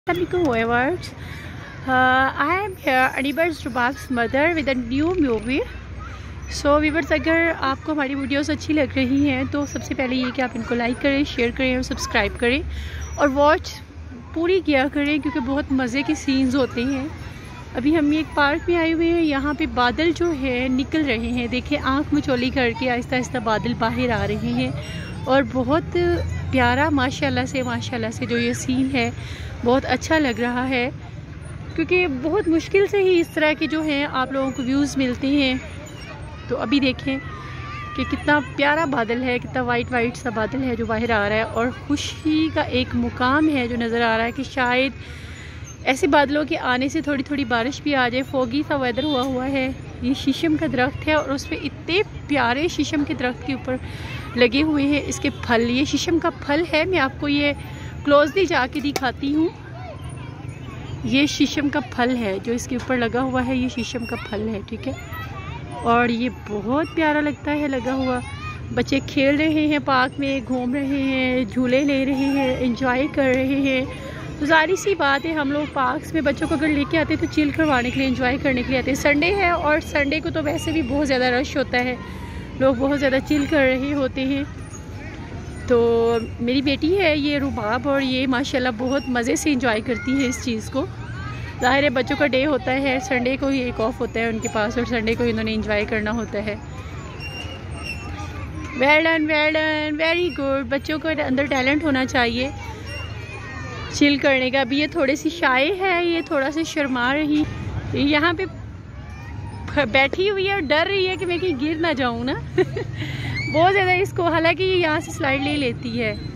Viewers, I am here Anibas Rubak's mother with a new movie. So viewers, अगर आपको हमारी videos अच्छी लग रही हैं तो सबसे पहले ये कि आप इनको लाइक करें, शेयर करें और सब्सक्राइब करें और वॉच पूरी किया करें क्योंकि बहुत मज़े के सीन्स होते हैं। अभी हम एक पार्क में आए हुए हैं। यहाँ पे बादल जो है निकल रहे हैं। देखिए, आँख मचोली करके आहिस्ता आहिस्ता बादल बाहर आ रहे हैं और बहुत प्यारा माशाल्लाह से जो ये सीन है बहुत अच्छा लग रहा है क्योंकि बहुत मुश्किल से ही इस तरह के जो हैं आप लोगों को व्यूज़ मिलते हैं। तो अभी देखें कि कितना प्यारा बादल है, कितना वाइट सा बादल है जो बाहर आ रहा है और खुशी का एक मुकाम है जो नज़र आ रहा है कि शायद ऐसे बादलों के आने से थोड़ी थोड़ी बारिश भी आ जाए। फोगी सा वेदर हुआ है। ये शीशम का दरख्त है और उस पर इतने प्यारे शीशम के दरख्त के ऊपर लगे हुए हैं इसके फल। ये शीशम का फल है। मैं आपको ये क्लोजली जाके दिखाती हूँ। ये शीशम का फल है जो इसके ऊपर लगा हुआ है। ये शीशम का फल है, ठीक है। और ये बहुत प्यारा लगता है लगा हुआ। बच्चे खेल रहे हैं, पार्क में घूम रहे हैं, झूले ले रहे हैं, एंजॉय कर रहे हैं। तो जाहिर सी बात है, हम लोग पार्क्स में बच्चों को अगर लेके आते हैं तो चिल करवाने के लिए, एंजॉय करने के लिए आते हैं। संडे है और संडे को तो वैसे भी बहुत ज़्यादा रश होता है, लोग बहुत ज़्यादा चिल कर रहे होते हैं। तो मेरी बेटी है ये रुबाब और ये माशाल्लाह बहुत मज़े से एंजॉय करती है इस चीज़ को। ज़ाहिर है बच्चों का डे होता है, संडे को ही एक ऑफ होता है उनके पास और संडे को इन्होंने एंजॉय करना होता है। Well done, very good. बच्चों को अंदर टैलेंट होना चाहिए चिल करने का। अभी ये थोड़ी सी शाय है, ये थोड़ा सा शर्मा रही, यहाँ पे बैठी हुई है और डर रही है कि मैं कहीं गिर ना जाऊँ ना बहुत ज़्यादा इसको। हालांकि ये यहाँ से स्लाइड ले लेती है।